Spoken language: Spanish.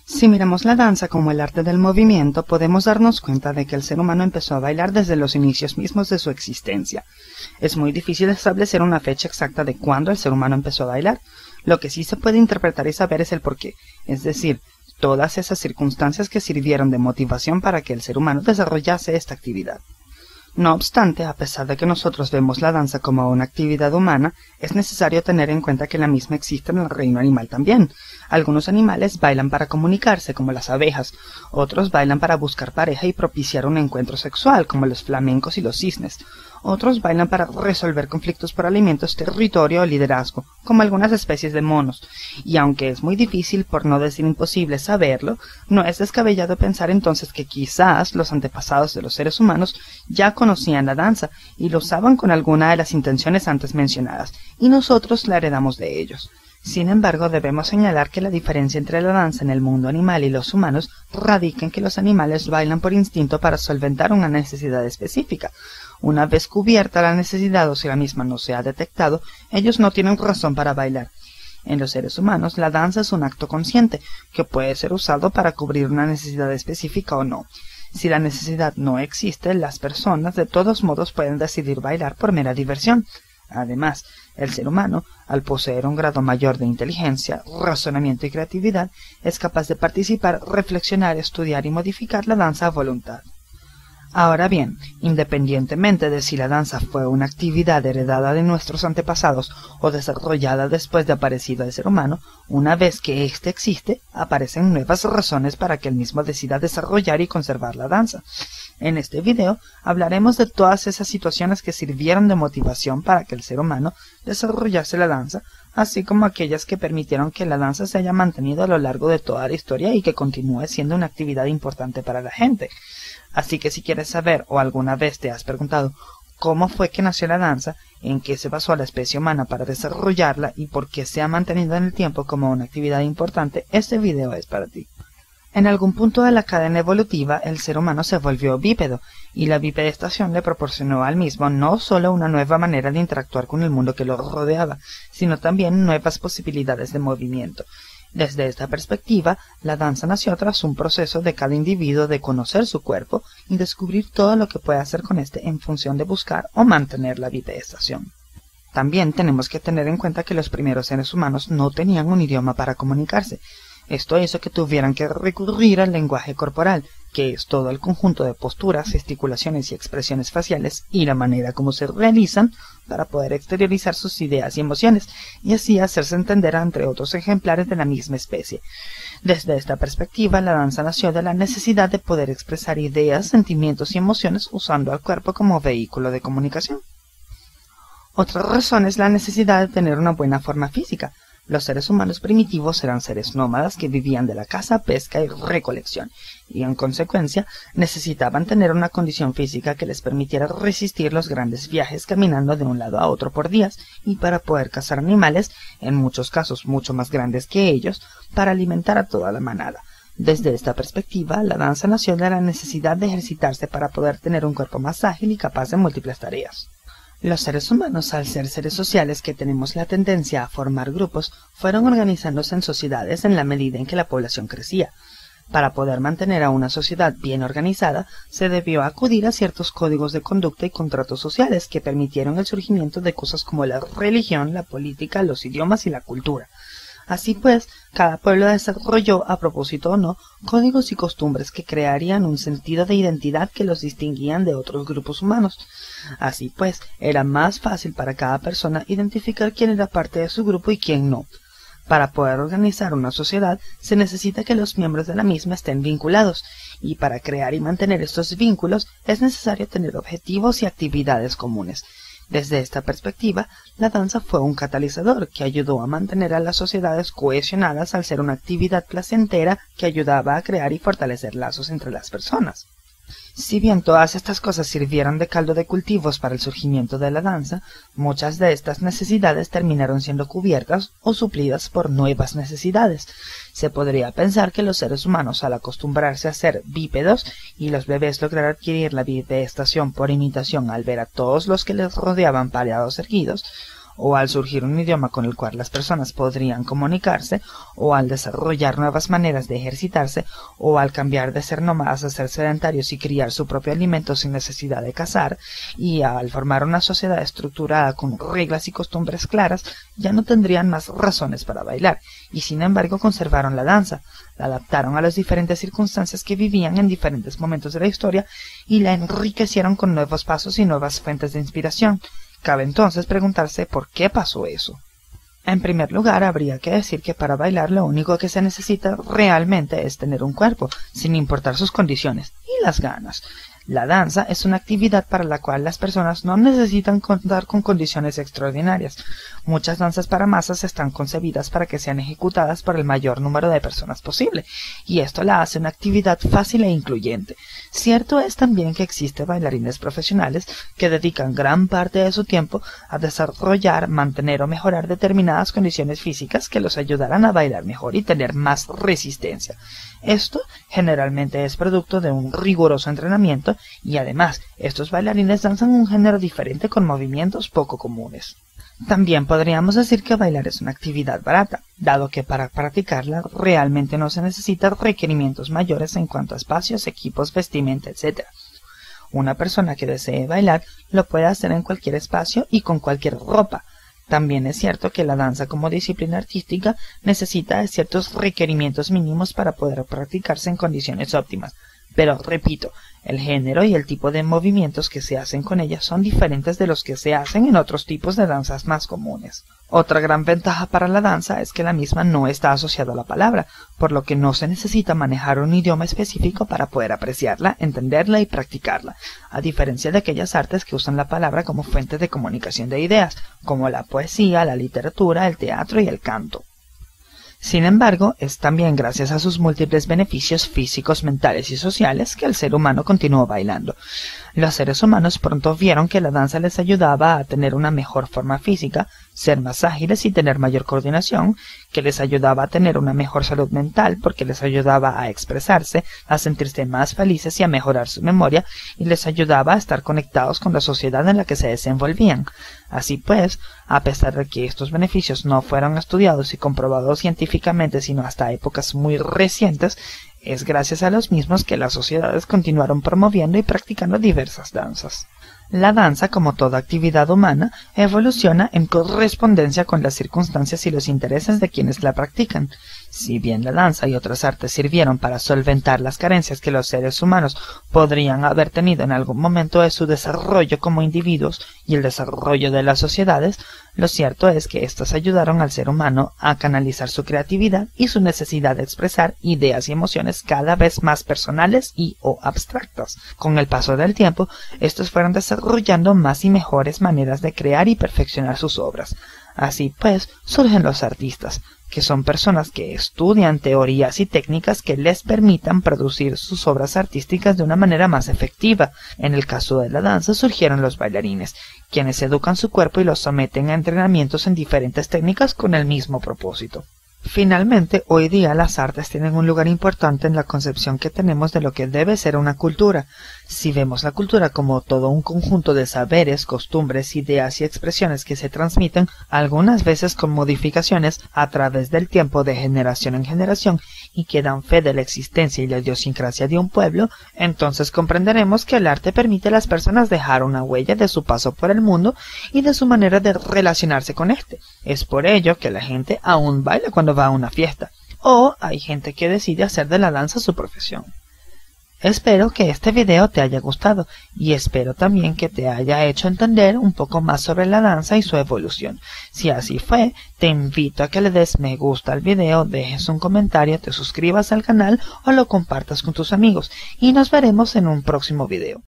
Si miramos la danza como el arte del movimiento, podemos darnos cuenta de que el ser humano empezó a bailar desde los inicios mismos de su existencia. Es muy difícil establecer una fecha exacta de cuándo el ser humano empezó a bailar. Lo que sí se puede interpretar y saber es el porqué, es decir, todas esas circunstancias que sirvieron de motivación para que el ser humano desarrollase esta actividad. No obstante, a pesar de que nosotros vemos la danza como una actividad humana, es necesario tener en cuenta que la misma existe en el reino animal también. Algunos animales bailan para comunicarse, como las abejas, otros bailan para buscar pareja y propiciar un encuentro sexual, como los flamencos y los cisnes. Otros bailan para resolver conflictos por alimentos, territorio o liderazgo, como algunas especies de monos. Y aunque es muy difícil, por no decir imposible, saberlo, no es descabellado pensar entonces que quizás los antepasados de los seres humanos ya conocían la danza y lo usaban con alguna de las intenciones antes mencionadas, y nosotros la heredamos de ellos. Sin embargo, debemos señalar que la diferencia entre la danza en el mundo animal y los humanos radica en que los animales bailan por instinto para solventar una necesidad específica. Una vez cubierta la necesidad o si la misma no se ha detectado, ellos no tienen razón para bailar. En los seres humanos, la danza es un acto consciente, que puede ser usado para cubrir una necesidad específica o no. Si la necesidad no existe, las personas de todos modos pueden decidir bailar por mera diversión. Además, el ser humano, al poseer un grado mayor de inteligencia, razonamiento y creatividad, es capaz de participar, reflexionar, estudiar y modificar la danza a voluntad. Ahora bien, independientemente de si la danza fue una actividad heredada de nuestros antepasados o desarrollada después de aparecido el ser humano, una vez que éste existe, aparecen nuevas razones para que el mismo decida desarrollar y conservar la danza. En este video hablaremos de todas esas situaciones que sirvieron de motivación para que el ser humano desarrollase la danza, así como aquellas que permitieron que la danza se haya mantenido a lo largo de toda la historia y que continúe siendo una actividad importante para la gente. Así que si quieres saber o alguna vez te has preguntado cómo fue que nació la danza, en qué se basó la especie humana para desarrollarla y por qué se ha mantenido en el tiempo como una actividad importante, este video es para ti. En algún punto de la cadena evolutiva, el ser humano se volvió bípedo, y la bipedestación le proporcionó al mismo no solo una nueva manera de interactuar con el mundo que lo rodeaba, sino también nuevas posibilidades de movimiento. Desde esta perspectiva, la danza nació tras un proceso de cada individuo de conocer su cuerpo y descubrir todo lo que puede hacer con este en función de buscar o mantener la bipedestación. También tenemos que tener en cuenta que los primeros seres humanos no tenían un idioma para comunicarse. Esto hizo que tuvieran que recurrir al lenguaje corporal, que es todo el conjunto de posturas, gesticulaciones y expresiones faciales y la manera como se realizan para poder exteriorizar sus ideas y emociones, y así hacerse entender entre otros ejemplares de la misma especie. Desde esta perspectiva, la danza nació de la necesidad de poder expresar ideas, sentimientos y emociones usando al cuerpo como vehículo de comunicación. Otra razón es la necesidad de tener una buena forma física. Los seres humanos primitivos eran seres nómadas que vivían de la caza, pesca y recolección, y en consecuencia necesitaban tener una condición física que les permitiera resistir los grandes viajes caminando de un lado a otro por días, y para poder cazar animales, en muchos casos mucho más grandes que ellos, para alimentar a toda la manada. Desde esta perspectiva, la danza nació de la necesidad de ejercitarse para poder tener un cuerpo más ágil y capaz de múltiples tareas. Los seres humanos, al ser seres sociales que tenemos la tendencia a formar grupos, fueron organizándose en sociedades en la medida en que la población crecía. Para poder mantener a una sociedad bien organizada, se debió acudir a ciertos códigos de conducta y contratos sociales que permitieron el surgimiento de cosas como la religión, la política, los idiomas y la cultura. Así pues, cada pueblo desarrolló, a propósito o no, códigos y costumbres que crearían un sentido de identidad que los distinguían de otros grupos humanos. Así pues, era más fácil para cada persona identificar quién era parte de su grupo y quién no. Para poder organizar una sociedad, se necesita que los miembros de la misma estén vinculados, y para crear y mantener estos vínculos es necesario tener objetivos y actividades comunes. Desde esta perspectiva, la danza fue un catalizador que ayudó a mantener a las sociedades cohesionadas al ser una actividad placentera que ayudaba a crear y fortalecer lazos entre las personas. Si bien todas estas cosas sirvieron de caldo de cultivos para el surgimiento de la danza, muchas de estas necesidades terminaron siendo cubiertas o suplidas por nuevas necesidades. Se podría pensar que los seres humanos, al acostumbrarse a ser bípedos y los bebés lograr adquirir la bipedestación por imitación al ver a todos los que les rodeaban parados erguidos, o al surgir un idioma con el cual las personas podrían comunicarse, o al desarrollar nuevas maneras de ejercitarse, o al cambiar de ser nómadas a ser sedentarios y criar su propio alimento sin necesidad de cazar, y al formar una sociedad estructurada con reglas y costumbres claras, ya no tendrían más razones para bailar, y sin embargo conservaron la danza, la adaptaron a las diferentes circunstancias que vivían en diferentes momentos de la historia y la enriquecieron con nuevos pasos y nuevas fuentes de inspiración. Cabe entonces preguntarse por qué pasó eso. En primer lugar, habría que decir que para bailar lo único que se necesita realmente es tener un cuerpo, sin importar sus condiciones, y las ganas. La danza es una actividad para la cual las personas no necesitan contar con condiciones extraordinarias. Muchas danzas para masas están concebidas para que sean ejecutadas por el mayor número de personas posible, y esto la hace una actividad fácil e incluyente. Cierto es también que existen bailarines profesionales que dedican gran parte de su tiempo a desarrollar, mantener o mejorar determinadas condiciones físicas que los ayudarán a bailar mejor y tener más resistencia. Esto generalmente es producto de un riguroso entrenamiento y además estos bailarines danzan un género diferente con movimientos poco comunes. También podríamos decir que bailar es una actividad barata, dado que para practicarla realmente no se necesitan requerimientos mayores en cuanto a espacios, equipos, vestimenta, etc. Una persona que desee bailar lo puede hacer en cualquier espacio y con cualquier ropa. También es cierto que la danza como disciplina artística necesita de ciertos requerimientos mínimos para poder practicarse en condiciones óptimas, pero repito, el género y el tipo de movimientos que se hacen con ella son diferentes de los que se hacen en otros tipos de danzas más comunes. Otra gran ventaja para la danza es que la misma no está asociada a la palabra, por lo que no se necesita manejar un idioma específico para poder apreciarla, entenderla y practicarla, a diferencia de aquellas artes que usan la palabra como fuente de comunicación de ideas, como la poesía, la literatura, el teatro y el canto. Sin embargo, es también gracias a sus múltiples beneficios físicos, mentales y sociales que el ser humano continuó bailando. Los seres humanos pronto vieron que la danza les ayudaba a tener una mejor forma física, ser más ágiles y tener mayor coordinación, que les ayudaba a tener una mejor salud mental porque les ayudaba a expresarse, a sentirse más felices y a mejorar su memoria, y les ayudaba a estar conectados con la sociedad en la que se desenvolvían. Así pues, a pesar de que estos beneficios no fueron estudiados y comprobados científicamente sino hasta épocas muy recientes, es gracias a los mismos que las sociedades continuaron promoviendo y practicando diversas danzas. La danza, como toda actividad humana, evoluciona en correspondencia con las circunstancias y los intereses de quienes la practican. Si bien la danza y otras artes sirvieron para solventar las carencias que los seres humanos podrían haber tenido en algún momento de su desarrollo como individuos y el desarrollo de las sociedades, lo cierto es que éstas ayudaron al ser humano a canalizar su creatividad y su necesidad de expresar ideas y emociones cada vez más personales y o abstractas. Con el paso del tiempo, estos fueron desarrollando más y mejores maneras de crear y perfeccionar sus obras. Así pues, surgen los artistas, que son personas que estudian teorías y técnicas que les permitan producir sus obras artísticas de una manera más efectiva. En el caso de la danza surgieron los bailarines, quienes educan su cuerpo y los someten a entrenamientos en diferentes técnicas con el mismo propósito. Finalmente, hoy día las artes tienen un lugar importante en la concepción que tenemos de lo que debe ser una cultura. Si vemos la cultura como todo un conjunto de saberes, costumbres, ideas y expresiones que se transmiten, algunas veces con modificaciones a través del tiempo de generación en generación y que dan fe de la existencia y la idiosincrasia de un pueblo, entonces comprenderemos que el arte permite a las personas dejar una huella de su paso por el mundo y de su manera de relacionarse con este. Es por ello que la gente aún baila cuando va a una fiesta, o hay gente que decide hacer de la danza su profesión. Espero que este video te haya gustado y espero también que te haya hecho entender un poco más sobre la danza y su evolución. Si así fue, te invito a que le des me gusta al video, dejes un comentario, te suscribas al canal o lo compartas con tus amigos y nos veremos en un próximo video.